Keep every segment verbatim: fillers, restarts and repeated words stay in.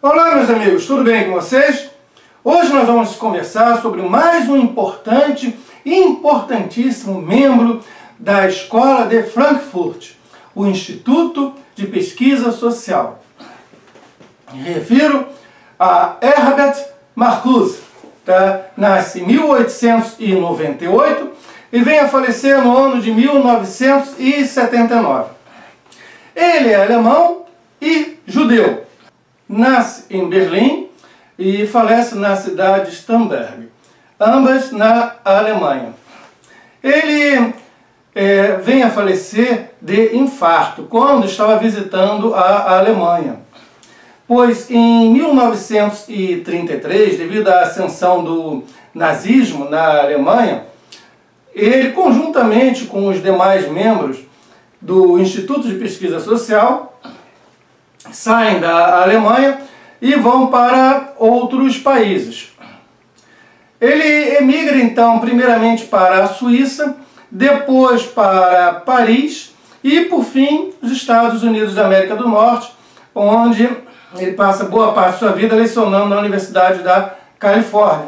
Olá, meus amigos, tudo bem com vocês? Hoje nós vamos conversar sobre mais um importante e importantíssimo membro da Escola de Frankfurt, o Instituto de Pesquisa Social. Me refiro a Herbert Marcuse, tá? Nasce em mil oitocentos e noventa e oito e vem a falecer no ano de mil novecentos e setenta e nove. Ele é alemão e judeu. Nasce em Berlim e falece na cidade de Starnberg, ambas na Alemanha. Ele é, vem a falecer de infarto quando estava visitando a Alemanha, pois em mil novecentos e trinta e três, devido à ascensão do nazismo na Alemanha, ele, conjuntamente com os demais membros do Instituto de Pesquisa Social, saem da Alemanha e vão para outros países. Ele emigra então primeiramente para a Suíça, depois para Paris e por fim os Estados Unidos da América do Norte, onde ele passa boa parte de sua vida lecionando na Universidade da Califórnia.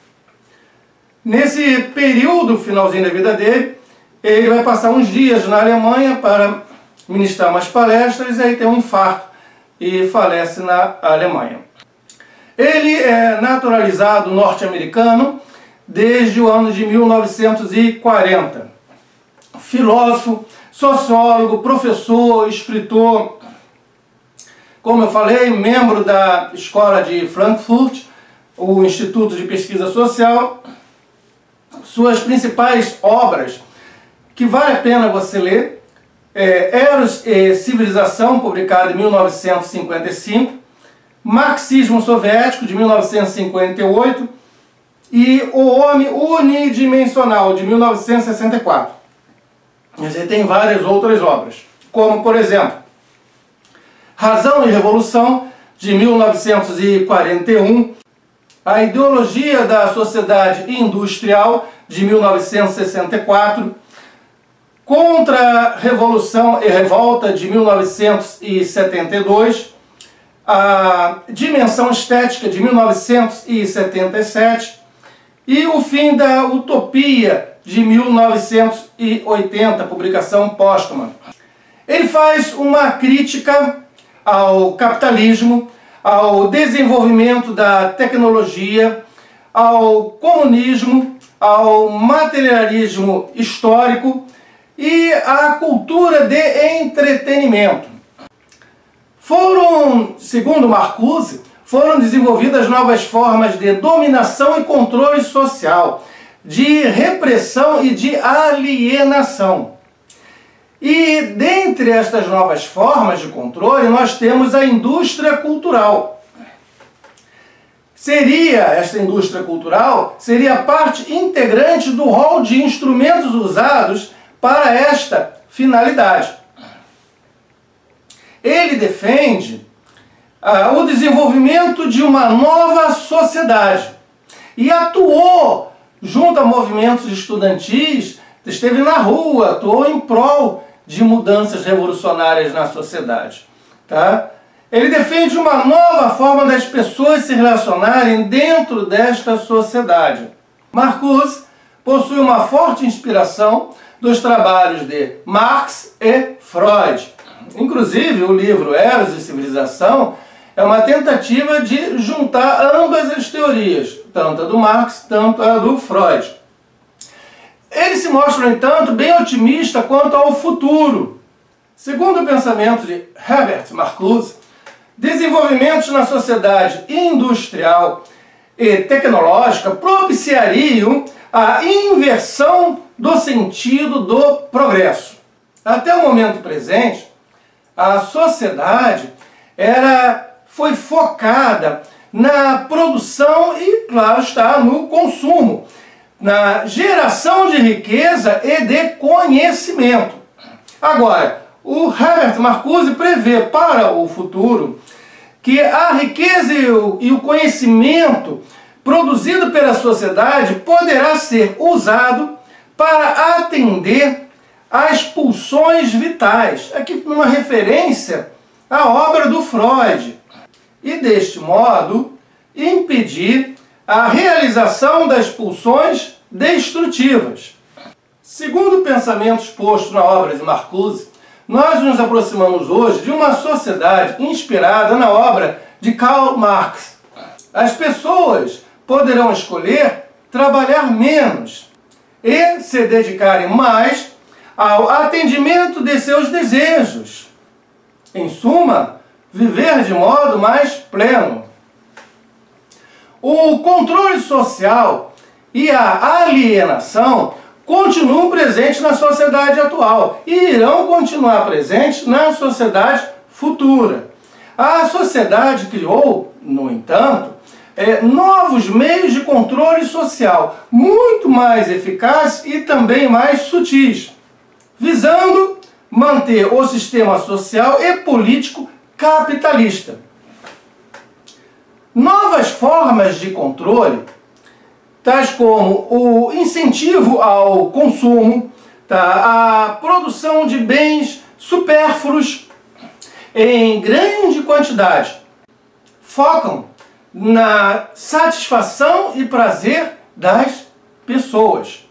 Nesse período, finalzinho da vida dele, ele vai passar uns dias na Alemanha para ministrar umas palestras e aí tem um infarto e falece na Alemanha. Ele é naturalizado norte-americano desde o ano de mil novecentos e quarenta. Filósofo, sociólogo, professor, escritor, como eu falei, membro da Escola de Frankfurt, o Instituto de Pesquisa Social. Suas principais obras, que vale a pena você ler, é Eros e Civilização, publicado em mil novecentos e cinquenta e cinco, Marxismo Soviético, de mil novecentos e cinquenta e oito, e O Homem Unidimensional, de mil novecentos e sessenta e quatro. Mas ele tem várias outras obras, como, por exemplo, Razão e Revolução, de mil novecentos e quarenta e um, A Ideologia da Sociedade Industrial, de mil novecentos e sessenta e quatro, Contra-Revolução e Revolta, de mil novecentos e setenta e dois, A Dimensão Estética, de mil novecentos e setenta e sete, e O Fim da Utopia, de mil novecentos e oitenta, publicação póstuma. Ele faz uma crítica ao capitalismo, ao desenvolvimento da tecnologia, ao comunismo, ao materialismo histórico e à cultura de entretenimento. Foram, segundo Marcuse, foram desenvolvidas novas formas de dominação e controle social, de repressão e de alienação. E dentre estas novas formas de controle, nós temos a indústria cultural. Seria, esta indústria cultural, seria parte integrante do rol de instrumentos usados para esta finalidade. Ele defende ah, o desenvolvimento de uma nova sociedade e atuou junto a movimentos estudantis, esteve na rua, atuou em prol de mudanças revolucionárias na sociedade. Tá? Ele defende uma nova forma das pessoas se relacionarem dentro desta sociedade. Marcuse possui uma forte inspiração dos trabalhos de Marx e Freud. Inclusive, o livro Eros e Civilização é uma tentativa de juntar ambas as teorias, tanto a do Marx, tanto a do Freud. Ele se mostra, no entanto, bem otimista quanto ao futuro. Segundo o pensamento de Herbert Marcuse, desenvolvimentos na sociedade industrial e tecnológica propiciariam a inversão do sentido do progresso. Até o momento presente, a sociedade era, foi focada na produção e, claro está, no consumo, na geração de riqueza e de conhecimento. Agora, o Herbert Marcuse prevê para o futuro que a riqueza e o, e o conhecimento produzido pela sociedade poderá ser usado para atender às pulsões vitais. Aqui uma referência à obra do Freud. e, deste modo, impedir a realização das pulsões destrutivas. Segundo o pensamento exposto na obra de Marcuse, nós nos aproximamos hoje de uma sociedade inspirada na obra de Karl Marx. As pessoas poderão escolher trabalhar menos e se dedicarem mais ao atendimento de seus desejos. Em suma, viver de modo mais pleno. O controle social e a alienação continuam presentes na sociedade atual e irão continuar presentes na sociedade futura. A sociedade criou, no entanto, é, novos meios de controle social, muito mais eficazes e também mais sutis, visando manter o sistema social e político capitalista. Novas formas de controle, tais como o incentivo ao consumo, tá, a produção de bens supérfluos em grande quantidade, focam na satisfação e prazer das pessoas.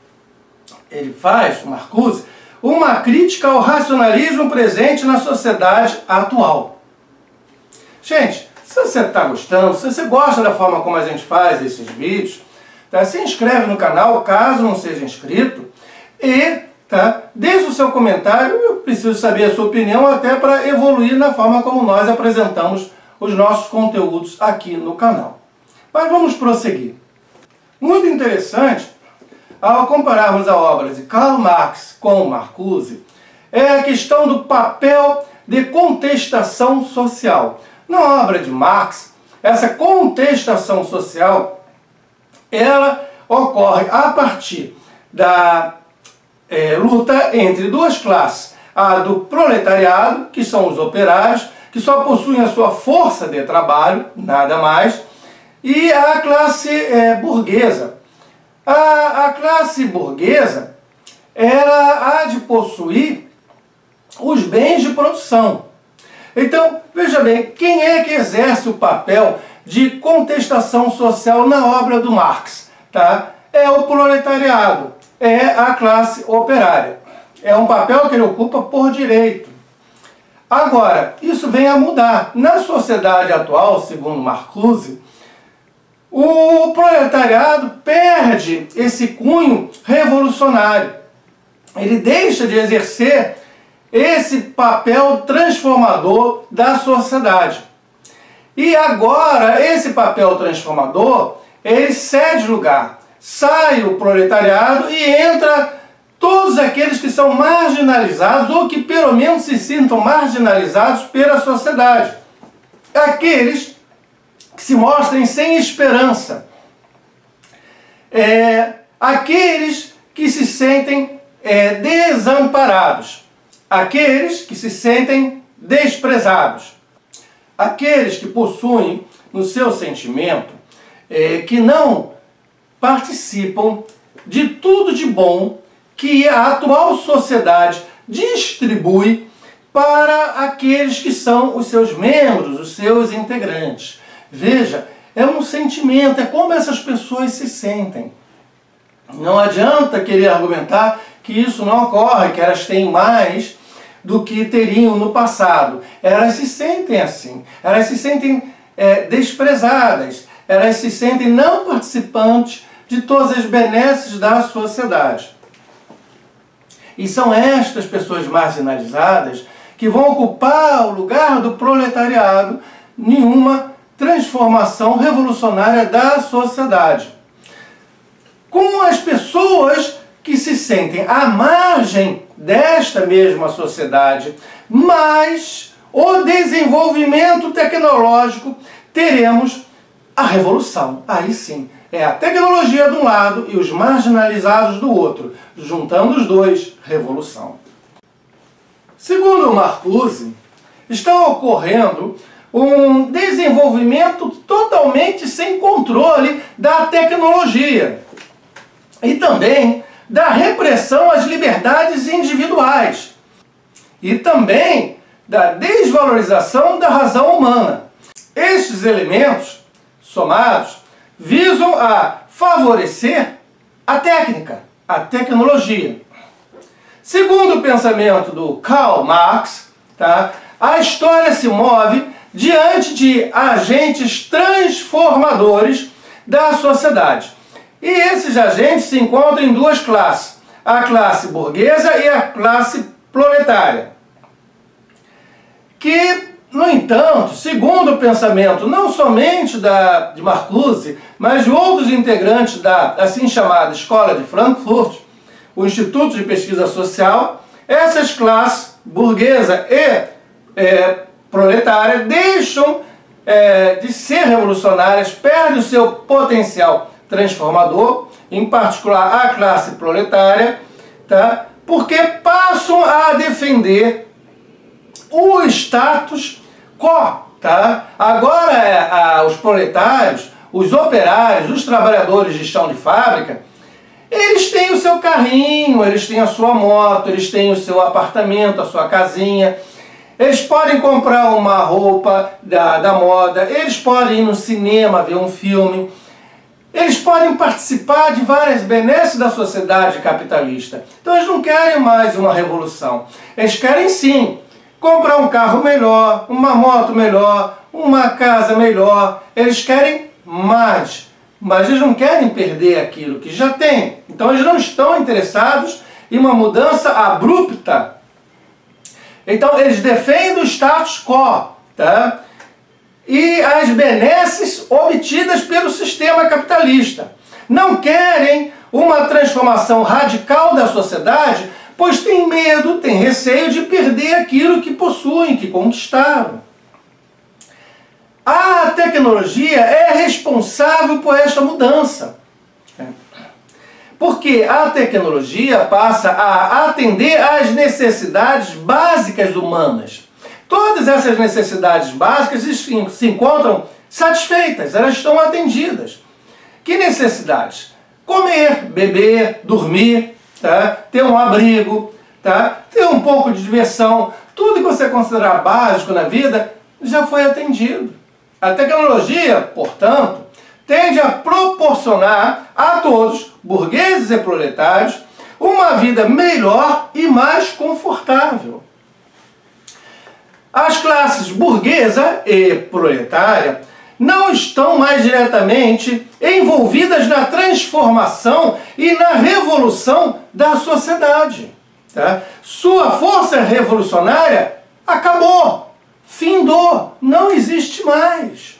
Ele faz, Marcuse, uma crítica ao racionalismo presente na sociedade atual. Gente, se você está gostando, se você gosta da forma como a gente faz esses vídeos, tá, se inscreve no canal, caso não seja inscrito, e tá, deixe o seu comentário. Eu preciso saber a sua opinião até para evoluir na forma como nós apresentamos os nossos conteúdos aqui no canal. Mas vamos prosseguir. Muito interessante, ao compararmos a obra de Karl Marx com Marcuse, é a questão do papel de contestação social. Na obra de Marx, essa contestação social, ela ocorre a partir da é, luta entre duas classes, a do proletariado, que são os operários, que só possuem a sua força de trabalho, nada mais, e a classe é, burguesa. A, a classe burguesa, ela há de possuir os bens de produção. Então, veja bem, quem é que exerce o papel de contestação social na obra do Marx? Tá? É o proletariado, é a classe operária. É um papel que ele ocupa por direito. Agora, isso vem a mudar. Na sociedade atual, segundo Marcuse, o proletariado perde esse cunho revolucionário. Ele deixa de exercer esse papel transformador da sociedade. E agora, esse papel transformador, ele cede lugar. Sai o proletariado e entra todos aqueles que são marginalizados ou que pelo menos se sintam marginalizados pela sociedade. Aqueles que se mostrem sem esperança. É, aqueles que se sentem é, desamparados. Aqueles que se sentem desprezados. Aqueles que possuem no seu sentimento é, que não participam de tudo de bom que a atual sociedade distribui para aqueles que são os seus membros, os seus integrantes. Veja, é um sentimento, é como essas pessoas se sentem. Não adianta querer argumentar que isso não ocorre, que elas têm mais do que teriam no passado. Elas se sentem assim, elas se sentem é, desprezadas, elas se sentem não participantes de todas as benesses da sociedade. E são estas pessoas marginalizadas que vão ocupar o lugar do proletariado em uma transformação revolucionária da sociedade. Com as pessoas que se sentem à margem desta mesma sociedade, mas o desenvolvimento tecnológico, teremos a revolução. Aí sim, é a tecnologia de um lado e os marginalizados do outro. Juntando os dois, revolução. Segundo Marcuse, está ocorrendo um desenvolvimento totalmente sem controle da tecnologia e também da repressão às liberdades individuais e também da desvalorização da razão humana. estes elementos somados visam a favorecer a técnica, a tecnologia. Segundo o pensamento do Karl Marx, tá, a história se move diante de agentes transformadores da sociedade. E esses agentes se encontram em duas classes, a classe burguesa e a classe proletária. Que, no entanto, segundo o pensamento não somente da, de Marcuse, mas de outros integrantes da assim chamada Escola de Frankfurt, o Instituto de Pesquisa Social, essas classes, burguesa e é, proletária, deixam é, de ser revolucionárias, perdem o seu potencial transformador, em particular a classe proletária, tá? Porque passam a defender o status quo. Tá? Agora é, a, os proletários, os operários, os trabalhadores de chão de fábrica, eles têm o seu carrinho, eles têm a sua moto, eles têm o seu apartamento, a sua casinha, eles podem comprar uma roupa da, da moda, eles podem ir no cinema ver um filme, eles podem participar de várias benesses da sociedade capitalista. Então eles não querem mais uma revolução. Eles querem sim comprar um carro melhor, uma moto melhor, uma casa melhor. Eles querem mais, mas eles não querem perder aquilo que já têm. Então eles não estão interessados em uma mudança abrupta. Então eles defendem o status quo, tá? E as benesses obtidas pelo sistema capitalista. Não querem uma transformação radical da sociedade, pois têm medo, têm receio de perder aquilo que possuem, que conquistaram. A tecnologia é responsável por esta mudança. Porque a tecnologia passa a atender às necessidades básicas humanas. Todas essas necessidades básicas se encontram satisfeitas, elas estão atendidas. Que necessidades? Comer, beber, dormir, tá? Ter um abrigo, tá? Ter um pouco de diversão. Tudo que você considerar básico na vida já foi atendido. A tecnologia, portanto, tende a proporcionar a todos, burgueses e proletários, uma vida melhor e mais confortável. As classes burguesa e proletária não estão mais diretamente envolvidas na transformação e na revolução da sociedade. Tá? Sua força revolucionária acabou, findou, não existe mais.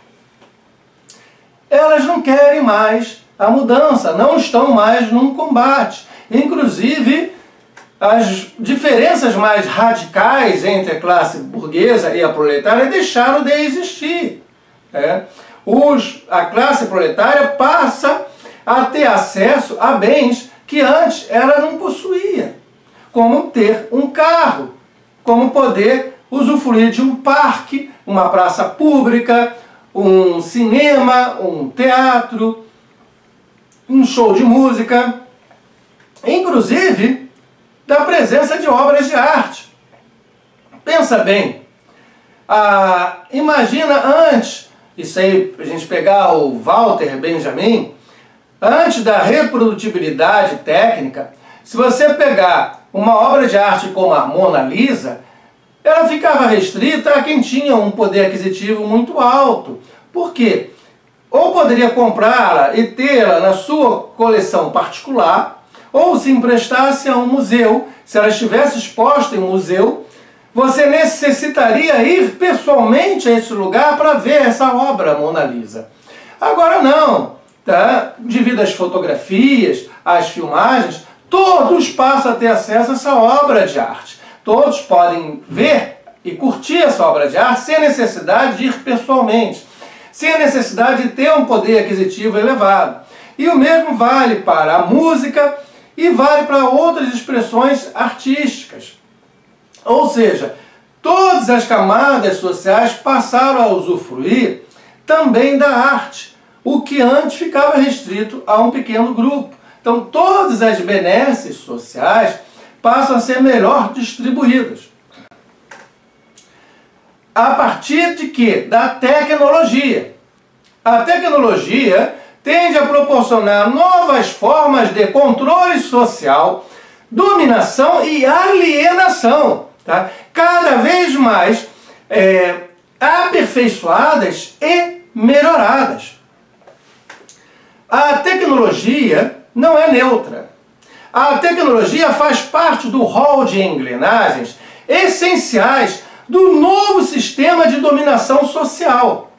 Elas não querem mais a mudança, não estão mais num combate. Inclusive, as diferenças mais radicais entre a classe burguesa e a proletária deixaram de existir. É. Os, a classe proletária passa a ter acesso a bens que antes ela não possuía, como ter um carro, como poder usufruir de um parque, uma praça pública, um cinema, um teatro, um show de música, inclusive da presença de obras de arte. Pensa bem, ah, imagina antes, isso aí, a gente pegar o Walter Benjamin, antes da reprodutibilidade técnica, se você pegar uma obra de arte como a Mona Lisa, ela ficava restrita a quem tinha um poder aquisitivo muito alto. Por quê? Ou poderia comprá-la e tê-la na sua coleção particular, ou se emprestasse a um museu. Se ela estivesse exposta em um museu, você necessitaria ir pessoalmente a esse lugar para ver essa obra Mona Lisa. Agora não, tá? Devido às fotografias, às filmagens, todos passam a ter acesso a essa obra de arte. Todos podem ver e curtir essa obra de arte sem a necessidade de ir pessoalmente, sem a necessidade de ter um poder aquisitivo elevado. E o mesmo vale para a música e vale para outras expressões artísticas. Ou seja, todas as camadas sociais passaram a usufruir também da arte, o que antes ficava restrito a um pequeno grupo. Então todas as benesses sociais passam a ser melhor distribuídas. a partir de quê? Da tecnologia. A tecnologia tende a proporcionar novas formas de controle social, dominação e alienação, tá? Cada vez mais é, aperfeiçoadas e melhoradas. A tecnologia não é neutra. A tecnologia faz parte do rol de engrenagens essenciais do novo sistema de dominação social.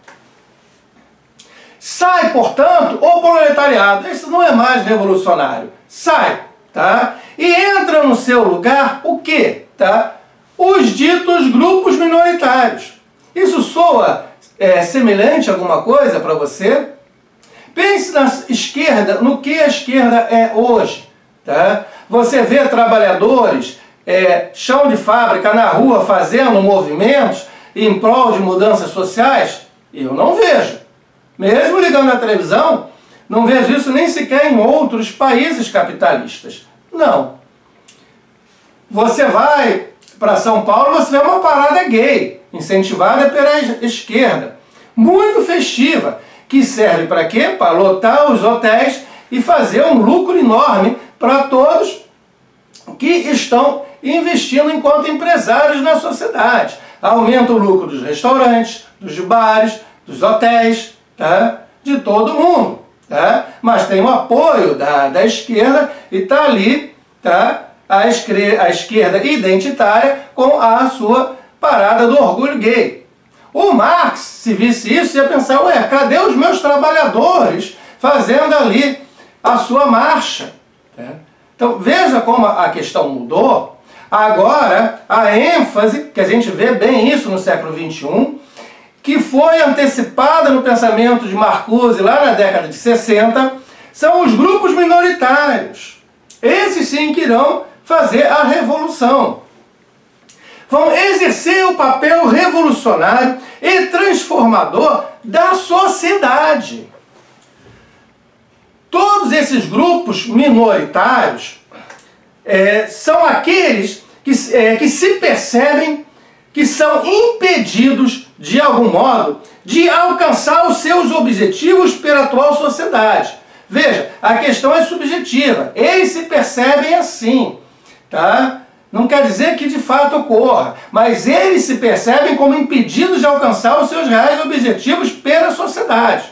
Sai, portanto, o proletariado. Esse não é mais revolucionário. Sai, tá? E entra no seu lugar o quê? Tá? Os ditos grupos minoritários. Isso soa é, semelhante a alguma coisa para você? Pense na esquerda, no que a esquerda é hoje. Tá? Você vê trabalhadores, é, chão de fábrica, na rua, fazendo movimentos em prol de mudanças sociais? Eu não vejo. Mesmo ligando a televisão, não vejo isso nem sequer em outros países capitalistas. Não. Você vai para São Paulo, você vê uma parada gay, incentivada pela esquerda, muito festiva, que serve para quê? Para lotar os hotéis e fazer um lucro enorme para todos que estão investindo enquanto empresários na sociedade. Aumenta o lucro dos restaurantes, dos bares, dos hotéis, tá? De todo mundo. Tá? Mas tem o apoio da, da esquerda e está ali, tá? a, esquerda, a esquerda identitária com a sua parada do orgulho gay. O Marx, se visse isso, ia pensar, ué, cadê os meus trabalhadores fazendo ali a sua marcha? Tá? Então veja como a questão mudou. Agora, a ênfase, que a gente vê bem isso no século vinte e um, que foi antecipada no pensamento de Marcuse lá na década de sessenta, são os grupos minoritários. Esses sim que irão fazer a revolução. Vão exercer o papel revolucionário e transformador da sociedade. Todos esses grupos minoritários é, são aqueles que, é, que se percebem que são impedidos, de algum modo, de alcançar os seus objetivos pela atual sociedade. Veja, a questão é subjetiva. Eles se percebem assim, tá? Não quer dizer que de fato ocorra, mas eles se percebem como impedidos de alcançar os seus reais objetivos pela sociedade.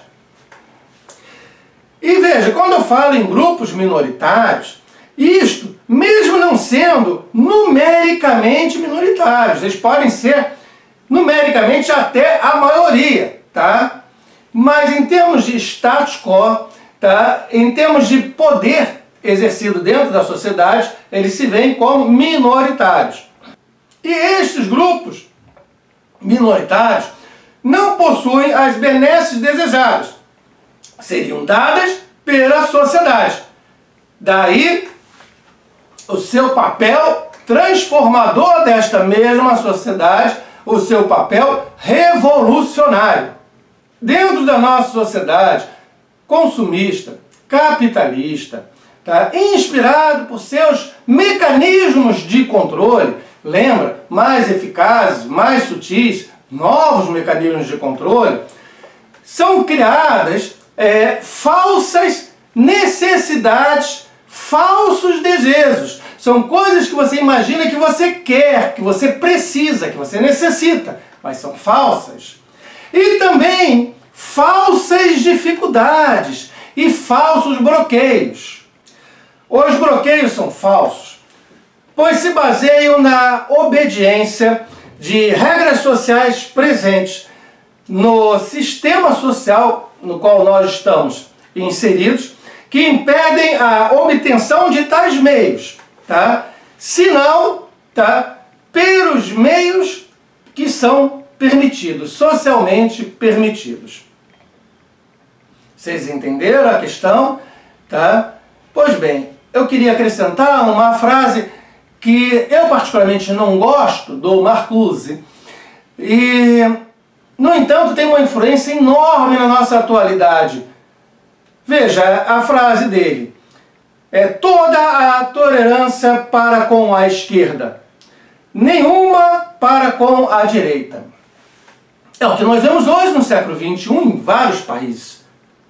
E veja, quando eu falo em grupos minoritários, isto, mesmo não sendo numericamente minoritários, eles podem ser numericamente até a maioria, tá? Mas em termos de status quo, tá? Em termos de poder exercido dentro da sociedade, eles se veem como minoritários. E estes grupos minoritários não possuem as benesses desejadas, seriam dadas pela sociedade. Daí o seu papel transformador desta mesma sociedade, o seu papel revolucionário. Dentro da nossa sociedade consumista, capitalista, tá? Inspirado por seus mecanismos de controle, lembra? Mais eficazes, mais sutis, novos mecanismos de controle, são criadas é, falsas necessidades, falsos desejos. São coisas que você imagina que você quer, que você precisa, que você necessita, mas são falsas. E também falsas dificuldades e falsos bloqueios. Os bloqueios são falsos, pois se baseiam na obediência de regras sociais presentes no sistema social no qual nós estamos inseridos, que impedem a obtenção de tais meios, tá? Senão, tá? Pelos meios que são permitidos, socialmente permitidos. Vocês entenderam a questão? Tá? Pois bem, eu queria acrescentar uma frase que eu particularmente não gosto, do Marcuse, e, no entanto, tem uma influência enorme na nossa atualidade. Veja a frase dele: é toda a tolerância para com a esquerda, nenhuma para com a direita. É o que nós vemos hoje no século vinte e um em vários países.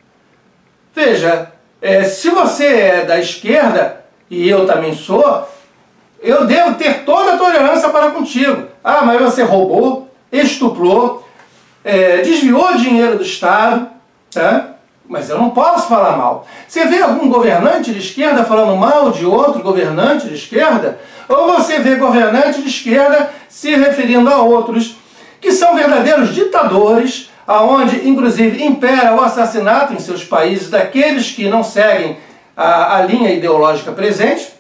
Veja, é, se você é da esquerda, e eu também sou, eu devo ter toda a tolerância para contigo. Ah, mas você roubou, estuprou, é, desviou dinheiro do Estado, tá? Mas eu não posso falar mal. Você vê algum governante de esquerda falando mal de outro governante de esquerda? Ou você vê governante de esquerda se referindo a outros que são verdadeiros ditadores, aonde inclusive impera o assassinato em seus países daqueles que não seguem a, a linha ideológica presente,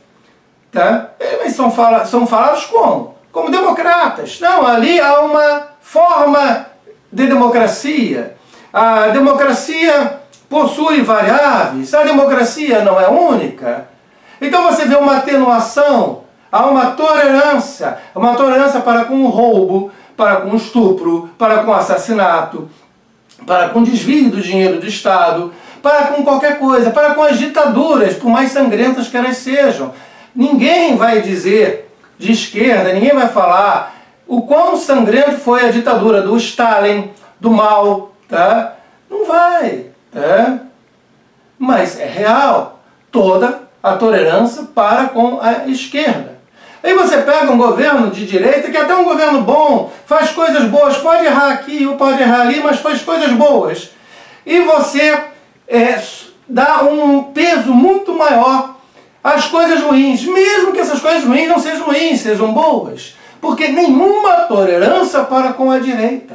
tá? Mas são, fala, são falados como? Como democratas. Não, ali há uma forma de democracia. A democracia possui variáveis, a democracia não é única. Então você vê uma atenuação, há uma tolerância, uma tolerância para com o roubo, para com o estupro, para com o assassinato, para com o desvio do dinheiro do Estado, para com qualquer coisa, para com as ditaduras, por mais sangrentas que elas sejam. Ninguém vai dizer de esquerda, ninguém vai falar o quão sangrento foi a ditadura do Stalin, do Mao, tá? Não vai, tá? Mas é real toda a tolerância para com a esquerda. Aí você pega um governo de direita, que é até um governo bom, faz coisas boas, pode errar aqui ou pode errar ali, mas faz coisas boas. E você é, dá um peso muito maior às coisas ruins, mesmo que essas coisas ruins não sejam ruins, sejam boas. Porque nenhuma tolerância para com a direita.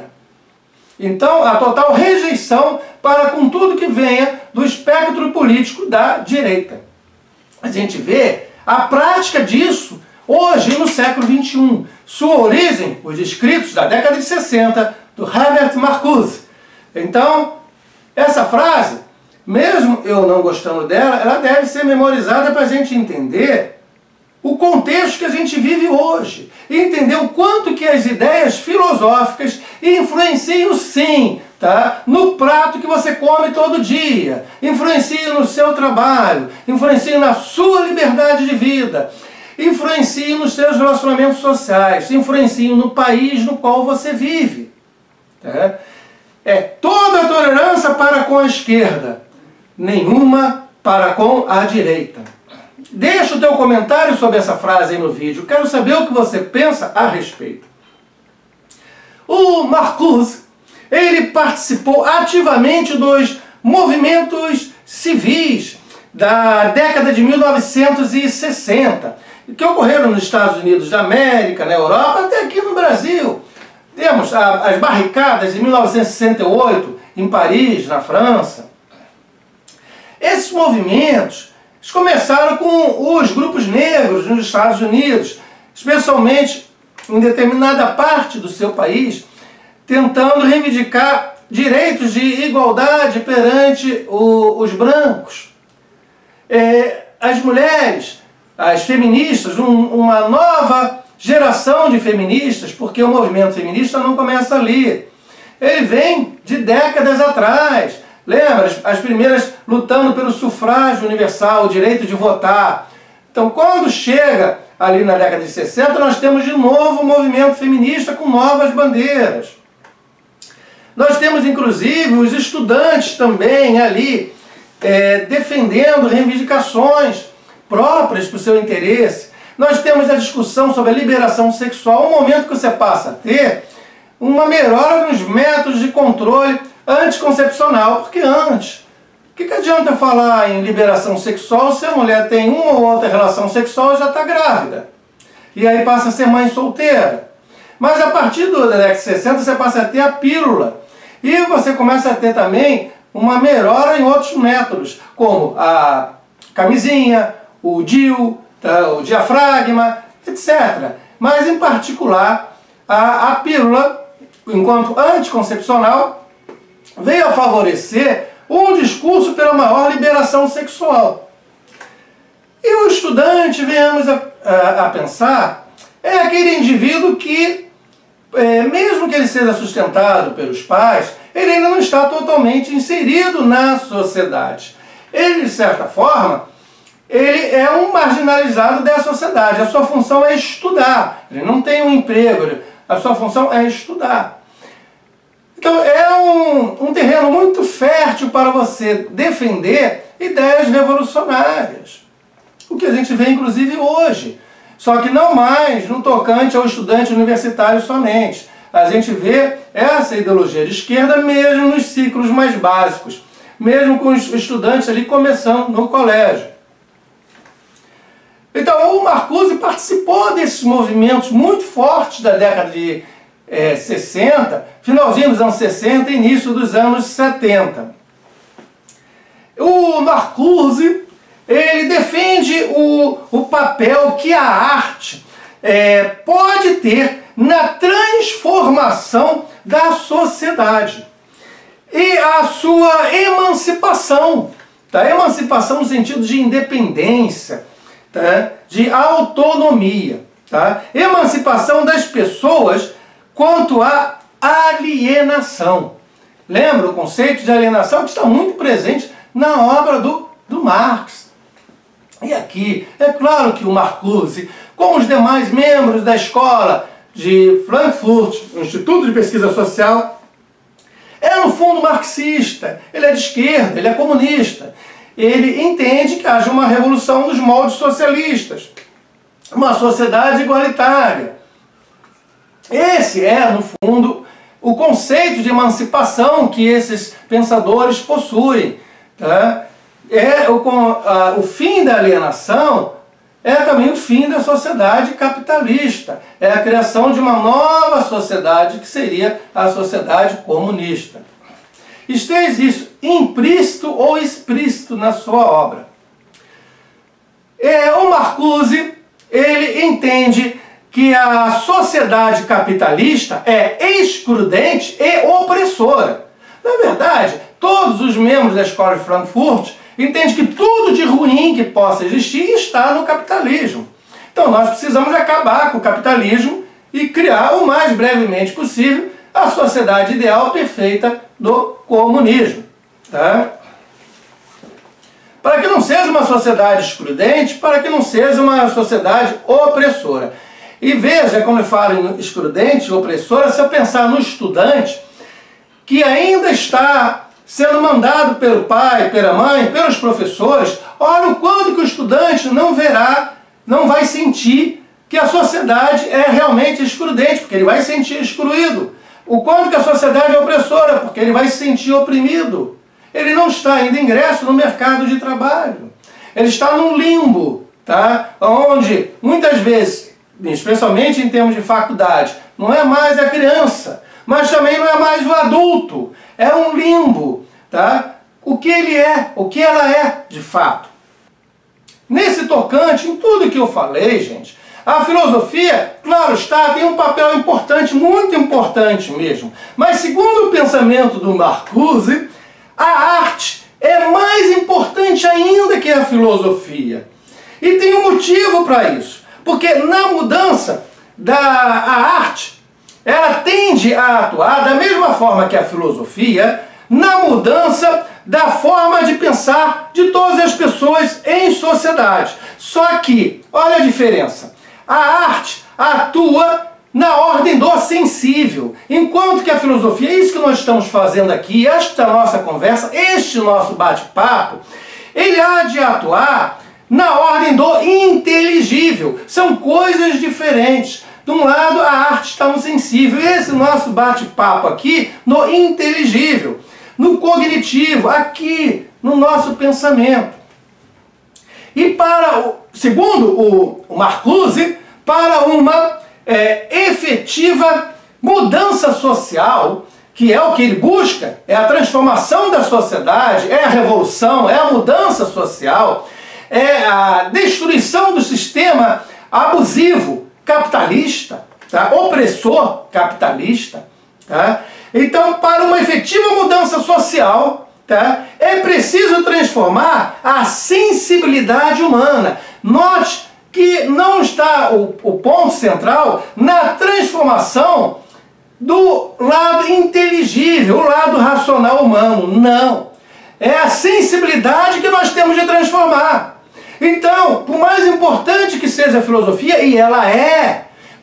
Então, a total rejeição para com tudo que venha do espectro político da direita. A gente vê a prática disso hoje no século vinte e um. Sua origem, os escritos da década de sessenta, do Herbert Marcuse. Então, essa frase, mesmo eu não gostando dela, ela deve ser memorizada para a gente entender o contexto que a gente vive hoje. E entender o quanto que as ideias filosóficas influenciam sim, tá? No prato que você come todo dia. Influenciam no seu trabalho. Influenciam na sua liberdade de vida. Influenciam nos seus relacionamentos sociais. Influenciam no país no qual você vive. Tá? É toda a tolerância para com a esquerda. Nenhuma para com a direita. Deixa o teu comentário sobre essa frase aí no vídeo. Quero saber o que você pensa a respeito. O Marcuse, ele participou ativamente dos movimentos civis da década de mil novecentos e sessenta, que ocorreram nos Estados Unidos da América, na Europa, até aqui no Brasil. Temos as barricadas de mil novecentos e sessenta e oito em Paris, na França. Esses movimentos eles começaram com os grupos negros nos Estados Unidos, especialmente em determinada parte do seu país, tentando reivindicar direitos de igualdade perante o, os brancos. É, as mulheres, as feministas, um, uma nova geração de feministas, porque o movimento feminista não começa ali. Ele vem de décadas atrás. Lembra? As, as primeiras lutando pelo sufrágio universal, o direito de votar. Então, quando chega ali na década de sessenta, nós temos de novo um movimento feminista com novas bandeiras. Nós temos, inclusive, os estudantes também ali, é, defendendo reivindicações próprias para o seu interesse. Nós temos a discussão sobre a liberação sexual, um momento que você passa a ter uma melhora nos métodos de controle anticoncepcional, porque antes, o que, que adianta falar em liberação sexual se a mulher tem uma ou outra relação sexual e já está grávida? E aí passa a ser mãe solteira. Mas a partir da década de sessenta você passa a ter a pílula. E você começa a ter também uma melhora em outros métodos, como a camisinha, o D I U, tá, o diafragma, etcétera. Mas em particular, a, a pílula, enquanto anticoncepcional, veio a favorecer um discurso pela maior liberação sexual. E o estudante, venhamos a, a, a pensar, é aquele indivíduo que, é, mesmo que ele seja sustentado pelos pais, ele ainda não está totalmente inserido na sociedade. Ele, de certa forma, ele é um marginalizado da sociedade. A sua função é estudar. Ele não tem um emprego, a sua função é estudar. Então é um, um terreno muito fértil para você defender ideias revolucionárias. O que a gente vê inclusive hoje. Só que não mais no tocante ao estudante universitário somente. A gente vê essa ideologia de esquerda mesmo nos ciclos mais básicos. Mesmo com os estudantes ali começando no colégio. Então o Marcuse participou desses movimentos muito fortes da década de é, sessenta, finalzinho dos anos sessenta e início dos anos setenta. O Marcuse, ele defende o, o papel que a arte é, pode ter na transformação da sociedade e a sua emancipação, tá? Emancipação no sentido de independência, tá? De autonomia, tá? Emancipação das pessoas quanto à alienação. Lembra o conceito de alienação que está muito presente na obra do, do Marx. E aqui, é claro que o Marcuse, como os demais membros da escola de Frankfurt, o Instituto de Pesquisa Social, é no fundo marxista, ele é de esquerda, ele é comunista. Ele entende que haja uma revolução dos moldes socialistas, uma sociedade igualitária. Esse é, no fundo, o conceito de emancipação que esses pensadores possuem. Tá? É o, a, o fim da alienação é também o fim da sociedade capitalista. É a criação de uma nova sociedade que seria a sociedade comunista. Esteja isso implícito ou explícito na sua obra. É, o Marcuse, ele entende que a sociedade capitalista é excludente e opressora. Na verdade, todos os membros da Escola de Frankfurt entendem que tudo de ruim que possa existir está no capitalismo. Então nós precisamos acabar com o capitalismo e criar o mais brevemente possível a sociedade ideal perfeita do comunismo. Tá? Para que não seja uma sociedade excludente, para que não seja uma sociedade opressora. E veja, quando eu falo em excludente, opressora, se eu pensar no estudante que ainda está sendo mandado pelo pai, pela mãe, pelos professores, olha o quanto que o estudante não verá, não vai sentir que a sociedade é realmente excludente, porque ele vai se sentir excluído. O quanto que a sociedade é opressora, porque ele vai se sentir oprimido. Ele não está ainda ingresso no mercado de trabalho. Ele está num limbo, tá? Onde muitas vezes, especialmente em termos de faculdade, não é mais a criança, mas também não é mais o adulto. É um limbo, tá? O que ele é, o que ela é, de fato. Nesse tocante, em tudo que eu falei, gente, a filosofia, claro está, tem um papel importante, muito importante mesmo. Mas segundo o pensamento do Marcuse, a arte é mais importante ainda que a filosofia. E tem um motivo para isso. Porque na mudança da a arte, ela tende a atuar da mesma forma que a filosofia, na mudança da forma de pensar de todas as pessoas em sociedade. Só que, olha a diferença. A arte atua na ordem do sensível, enquanto que a filosofia, é isso que nós estamos fazendo aqui, esta nossa conversa, este nosso bate-papo, ele há de atuar na ordem do inteligível. São coisas diferentes. De um lado, a arte está no sensível, esse nosso bate-papo aqui no inteligível, no cognitivo, aqui no nosso pensamento. E para, o, segundo o, o Marcuse, para uma é, efetiva mudança social, que é o que ele busca, é a transformação da sociedade, é a revolução, é a mudança social, é a destruição do sistema abusivo capitalista, tá? Opressor capitalista. Tá? Então, para uma efetiva mudança social, tá? É preciso transformar a sensibilidade humana. Note que não está o, o ponto central na transformação do lado inteligível, o lado racional humano. Não. É a sensibilidade que nós temos de transformar. Então, por mais importante que seja a filosofia, e ela é,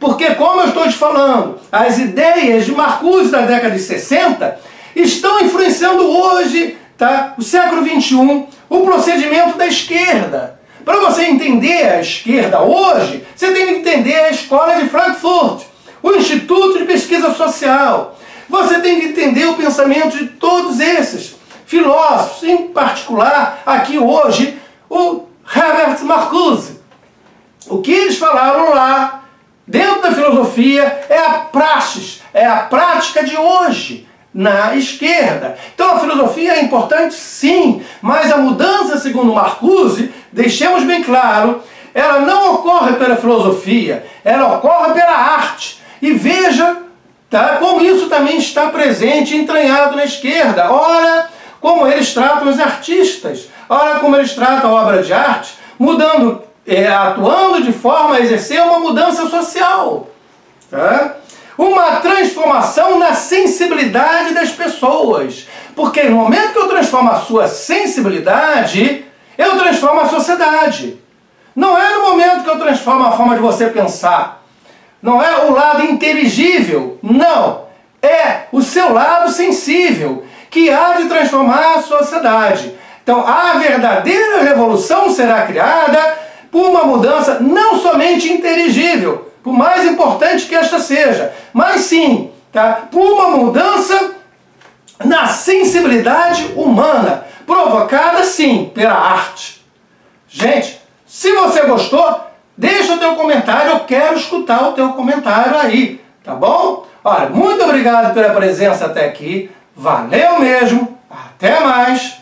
Porque, como eu estou te falando, as ideias de Marcuse da década de sessenta estão influenciando hoje, tá, o século vinte e um, o procedimento da esquerda. Para você entender a esquerda hoje, você tem que entender a Escola de Frankfurt, o Instituto de Pesquisa Social. Você tem que entender o pensamento de todos esses filósofos, em particular, aqui hoje, o Herbert Marcuse. O que eles falaram lá, dentro da filosofia, é a praxis, é a prática de hoje, na esquerda. Então a filosofia é importante, sim, mas a mudança, segundo Marcuse, deixemos bem claro, ela não ocorre pela filosofia, ela ocorre pela arte. E veja, tá, como isso também está presente, entranhado na esquerda. Olha como eles tratam os artistas, olha como eles tratam a obra de arte, mudando, é, atuando de forma a exercer uma mudança social. Tá? Uma transformação na sensibilidade das pessoas. Porque no momento que eu transformo a sua sensibilidade, eu transformo a sociedade. Não é no momento que eu transformo a forma de você pensar. Não é o lado inteligível. Não. É o seu lado sensível que há de transformar a sociedade. Então a verdadeira revolução será criada por uma mudança não somente inteligível, por mais importante que esta seja, mas sim, tá, por uma mudança na sensibilidade humana, provocada sim pela arte. Gente, se você gostou, deixa o teu comentário, eu quero escutar o teu comentário aí, tá bom? Olha, muito obrigado pela presença até aqui, valeu mesmo, até mais!